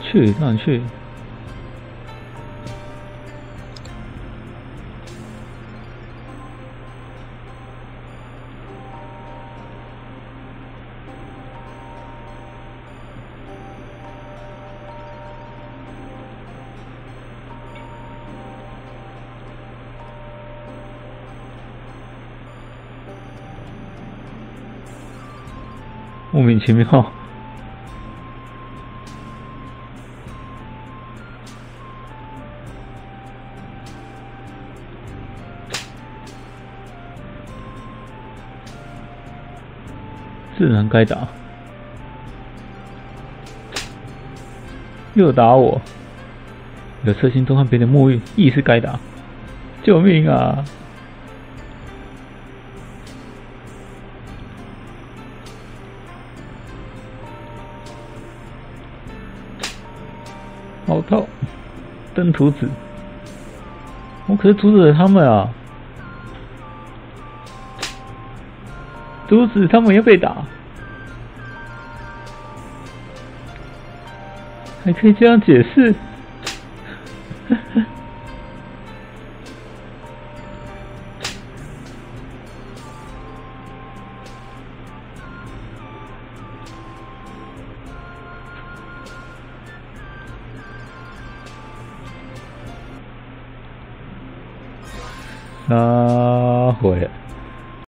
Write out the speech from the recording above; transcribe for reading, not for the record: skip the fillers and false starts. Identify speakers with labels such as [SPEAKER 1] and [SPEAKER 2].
[SPEAKER 1] 去，让你去。莫名其妙。自然该打，又打我！有色心中和别人沐浴，亦是该打！救命啊！好痛！登徒子，我可是阻止了他们啊！阻止他们要被打，还可以这样解释？啊，会。